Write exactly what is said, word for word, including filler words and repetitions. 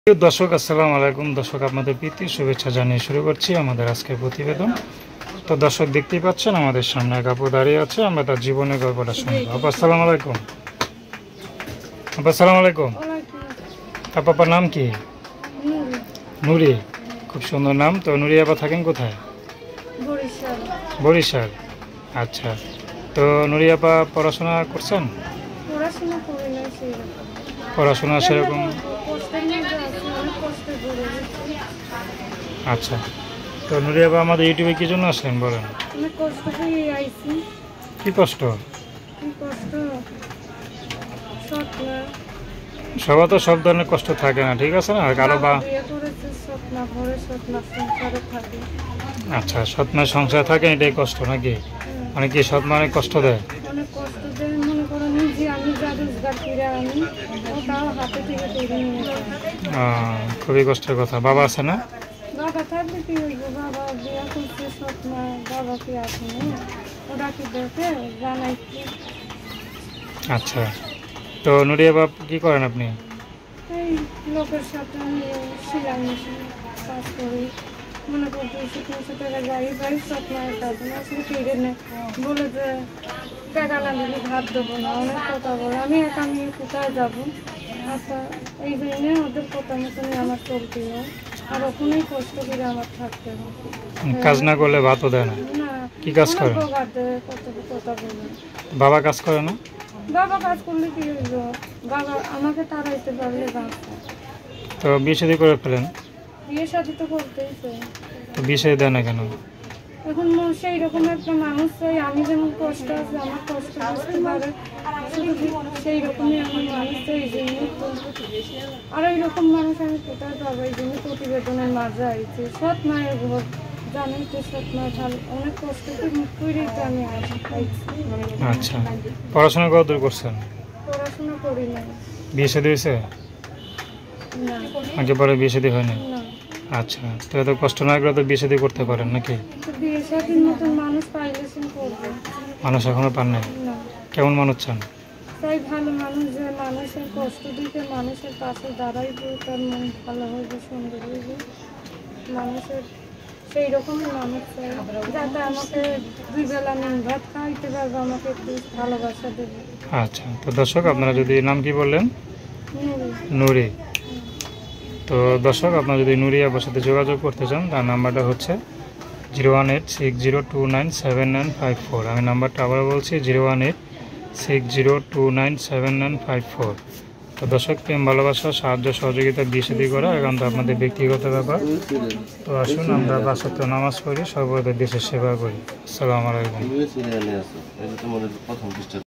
প্রিয় দর্শক, আসসালামু আলাইকুম। দর্শক, আপনাদের প্রীতি শুভেচ্ছা জানিয়ে শুরু করছি আমাদের আজকের প্রতিবেদন। তো দর্শক, দেখতেই পাচ্ছেন আমাদের সামনে এক আপু দাঁড়িয়ে আছে। আমরা তার জীবনের গল্পটা শুনবো। আপু আসসালামু আলাইকুম। আপু আসসালামু আলাইকুম। আপু, আপনার নাম কি? নুরি। খুব সুন্দর নাম। তো নুরি আপা থাকেন কোথায়? বরিশাল। বরিশাল, আচ্ছা। তো নুরি আপা পড়াশোনা করছেন? পড়াশোনা করি না সেরকম। পড়াশোনা সেরকম, কষ্টের মধ্যে আছি, অনেক কষ্টে পড়ে গেছি। আচ্ছা। তো নুরি আপা আমাদের ইউটিউবে কি জন্য আসলেন বলেন? অনেক কষ্ট করে আইছি। কি কষ্ট? কি কষ্ট, স্বপ্ন। সবার তো সব ধরনের কষ্ট থাকে না, ঠিক আছে না? কারো বা বিয়ে করেছে, স্বপ্ন ভরে স্বপ্ন সংসারে থাকে। আচ্ছা, সৎ মায়ের সংসার থাকে, এটাই কষ্ট নাকি? মানে কি সৎ মা অনেক কষ্ট দেয়? অনেক কষ্ট দেয়। মনে করো নিজে আমি যা রোজগার করে আনি, ওটাও হাতে থেকে তুলে নিয়ে যায়। আহ, খুবই কষ্টের কথা। বাবা আছে না? বাবা থাকলে কি হইব? বাবা বিয়ে করছে, স্বপ্ন বাবা কি আছে না? ওরা কি দেখে জানাই কি? আচ্ছা। তো নুরিয়া বাপ কি করেন আপনি? এই লোকের সাথে আমি সেলাই মেশিন কাজ করি। মনে করতেছি তিনশো টাকা গাড়ি পাই, স্বপ্নের কাজ না আসলে কেড়ে নেয়। বলে যে টাকা না দিলে ভাত দেবো না, অনেক কথা বলে। আমি একা আমি কোথায় যাবো? আচ্ছা, এই জন্যে ওদের কথা মতনই আমার চলতে হয়। আর ওখানেই কষ্ট করে আমার থাকতে হয়। কাজ না করলে ভাতও দেয় না? না, কি কাজ অনেক করেন? প্রকার দেয়, কত কথা বলে। বাবা কাজ করে না? বাবা কাজ করলে কি হইল? বাবা আমাকে তাড়াইতে পারলে বাঁচা। তো বিয়ে শাদী করে ফেলেন। বিয়ে শাদি তো করতেই চাই। তো বিয়ে শাদী দেয় না কেন? এখন ম- সেই রকম একটা মানুষ চাই, আমি যেমন কষ্ট আছে আমার কষ্ট বুঝতে পারে, শুধু কি সেই রকমই আমি মানুষ চাই। এই জন্য তো আর ওই রকম মানুষ আমি কোথায় পাবো? এই জন্য প্রতিবেদনের মাঝে আইছি। সৎ মায়ের ঘর, জানেন তো, সৎ মায়ের ভালো অনেক কষ্ট করেই তো আমি আসি পাইছি। আচ্ছা, পড়াশোনা কত দূর করছেন? পড়াশোনা করি না। বিয়ে শাদী হয়েছে? না, আগে পরে বিয়ে শাদী হয়নি? না। আচ্ছা, তো এত কষ্ট না করে তো বিয়ে শাদী করতে পারেন নাকি? তো বিয়ে শাদির মতন মানুষ পাইলে সে করবে মানুষ এখনো পান নাই? না। কেমন মানুষ চান? তাই ভালো মানুষ, যে মানুষের কষ্ট দিতে মানুষের পাশে দাঁড়াইবে, তার মন ভালো হইবে, সুন্দর হইবে। মানুষের সেই রকমই মানুষ চাই, যাতে আমাকে দুই বেলা নিন ভাত খাইতে পারবে, আমাকে একটু ভালোবাসা দেবে। আচ্ছা। তো দর্শক, আপনারা যদি, নাম কি বললেন? নুরি। নুরি। তো দর্শক, আপনারা যদি নুরি আপার সাথে যোগাযোগ করতে চান, তার নাম্বারটা হচ্ছে zero one eight six zero two nine seven nine five four. আমি নাম্বারটা আবার বলছি, zero one eight six zero two nine seven nine five four. তো দর্শক, প্রেম ভালোবাসা সাহায্য সহযোগিতা বিয়ে শাদী করা এখন তো আপনাদের ব্যক্তিগত ব্যাপার। তো আসুন আমরা বাসাতে নামাজ পড়ি, সর্বদা দেশের সেবা করি। আসসালামু আলাইকুম।